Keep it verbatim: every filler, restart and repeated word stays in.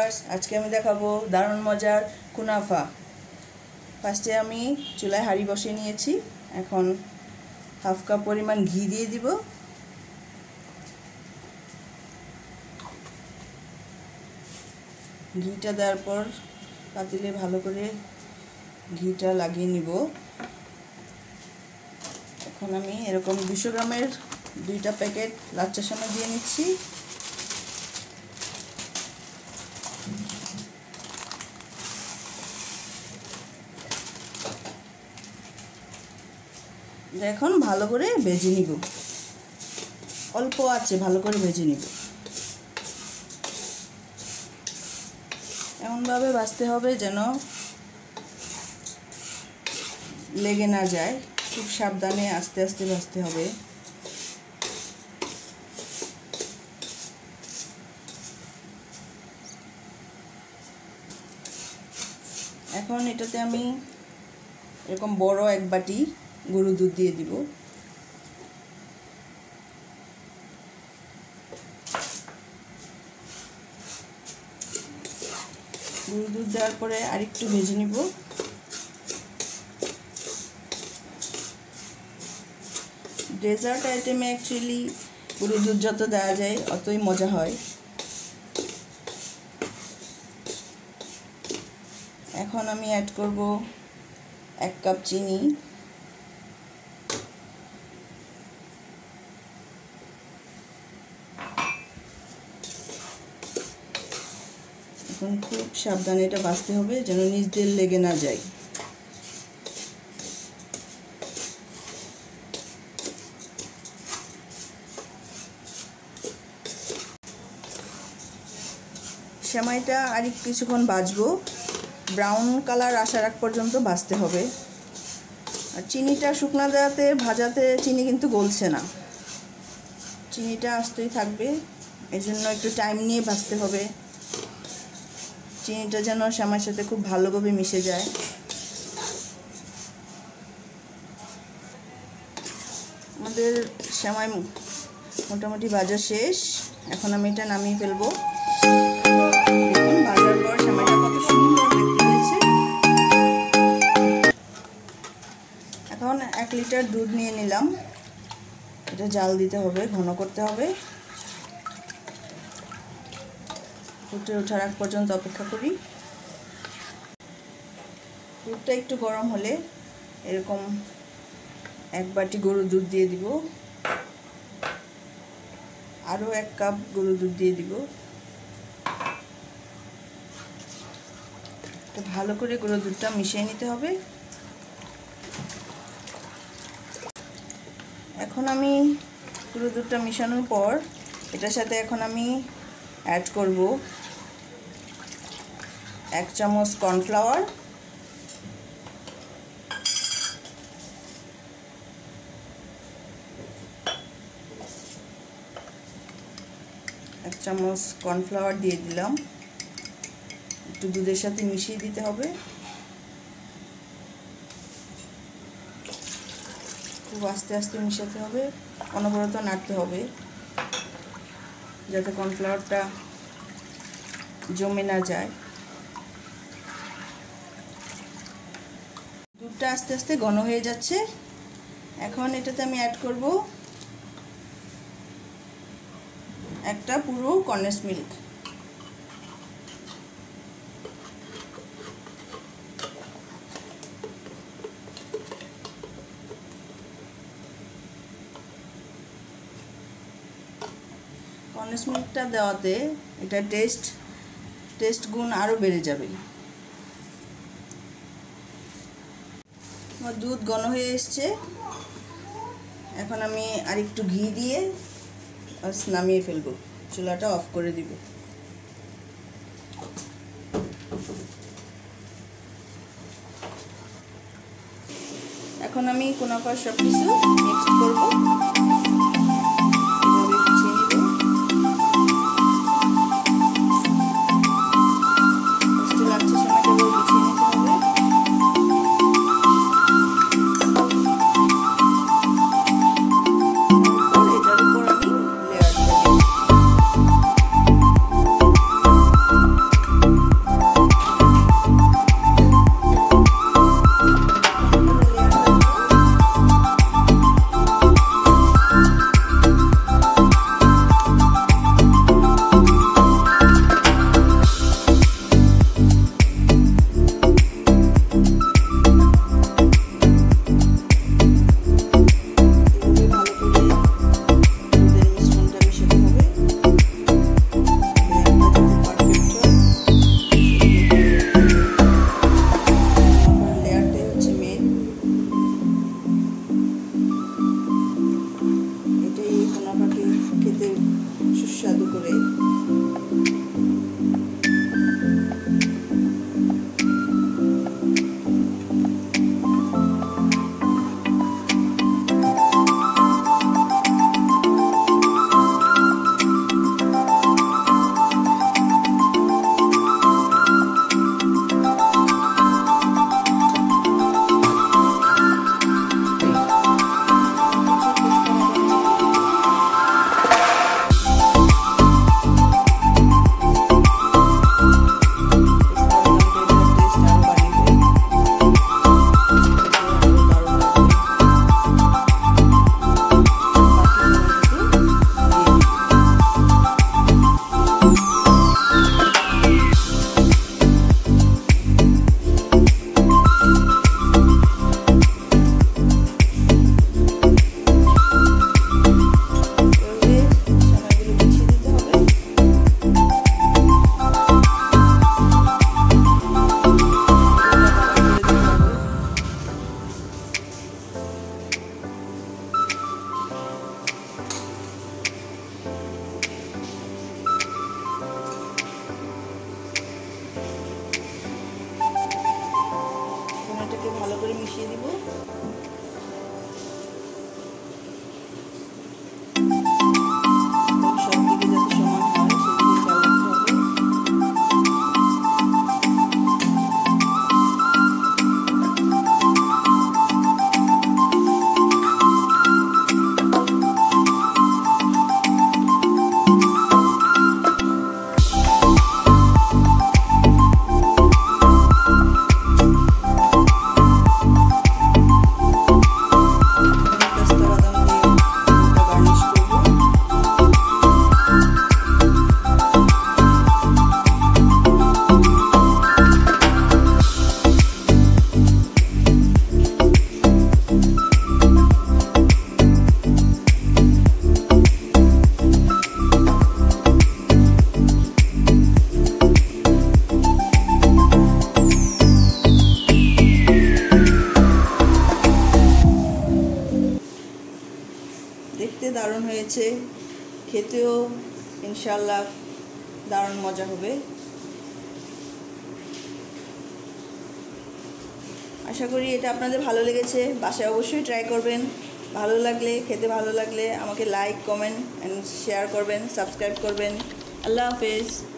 Viewers, আজকে আমি দেখাবো দারুণ মজার কুনাফা। ফার্স্টে আমি চুলায় হাঁড়ি বসিয়ে নিয়েছি। এখন হাফ কাপ পরিমাণ ঘি দিয়ে দিব। ঘিটা দেওয়ার পর পাতিলে ভালো করে ঘিটা লাগিয়ে নিব। এখন আমি এরকম দুশো গ্রামের দুইটা প্যাকেট লাচ্চা সেমাই দিয়ে নিচ্ছি। এখন ভালো করে ভেজে নিব, অল্প আছে ভালো করে ভেজে নিব। এমনভাবে ভাজতে হবে যেন লেগে না যায়, খুব সাবধানে আস্তে আস্তে ভাজতে হবে। এখন এটাতে আমি এরকম বড় এক বাটি গরুর দুধ দিয়ে দিব। গরুর দুধ দেওয়ার পরে আরেকটু ভেজে নিব। ডেজার্ট আইটেমে অ্যাকচুয়ালি গরুর দুধ যত দেওয়া যায় অতই মজা হয়। এখন আমি অ্যাড করব এক কাপ চিনি। এখন খুব সাবধানে এটা ভাজতে হবে যেন নিচ দিয়ে লেগে না যায়। সেমাইটা আর কিছুক্ষণ ভাজবো, ব্রাউন কালার আসার আগ পর্যন্ত ভাজতে হবে। আর চিনিটা শুকনা দেওয়াতে ভাজাতে চিনি কিন্তু গলছে না, চিনিটা আস্তেই থাকবে, এই জন্য একটু টাইম নিয়ে ভাজতে হবে। চিনিটা যেন সেমাইয়ের সাথে খুব ভালোভাবে মিশে যায়। আমাদের সেমাই মোটামুটি ভাজা শেষ। এখন আমি এটা নামিয়ে ফেলবো। দেখুন ভাজার পর সেমাইটা কত সুন্দর দেখতে হয়েছে। এখন এক লিটার দুধ নিয়ে নিলাম, এটা জাল দিতে হবে, ঘন করতে হবে। ফুটে ওঠার আগ পর্যন্ত অপেক্ষা করি। দুধটা একটু গরম হলে এরকম এক বাটি গরুর দুধ দিয়ে দিব, আরও এক কাপ গরুর দুধ দিয়ে দিব। তো ভালো করে গরুর দুধটা মিশিয়ে নিতে হবে। এখন আমি গরুর দুধটা মিশানোর পর এটার সাথে এখন আমি অ্যাড করব এক চামচ কর্নফ্লাওয়ার, এক চামচ কর্নফ্লাওয়ার দিয়ে দিলাম। একটু দুধের সাথে মিশিয়ে দিতে হবে, খুব আস্তে আস্তে মিশাতে হবে, অনবরত নাড়তে হবে যাতে কর্নফ্লাওয়ারটা জমে না যায়। দুধটা আস্তে আস্তে ঘন হয়ে যাচ্ছে। এখন এটাতে আমি অ্যাড করব একটা পুরো কনডেন্স মিল্ক। কনডেন্স মিল্কটা দেওয়াতে এটা টেস্ট টেস্ট গুণ আরও বেড়ে যাবে। আমার দুধ ঘন হয়ে এসছে। এখন আমি আর একটু ঘি দিয়ে নামিয়ে ফেলবো, চুলাটা অফ করে দিব। এখন আমি কুনাফার সব কিছু মিক্স করবো। দেখতে দারুণ হয়েছে, খেতেও ইনশাল্লাহ দারুণ মজা হবে। আশা করি এটা আপনাদের ভালো লেগেছে। বাসায় অবশ্যই ট্রাই করবেন। ভালো লাগলে, খেতে ভালো লাগলে আমাকে লাইক, কমেন্ট অ্যান্ড শেয়ার করবেন, সাবস্ক্রাইব করবেন। আল্লাহ হাফেজ।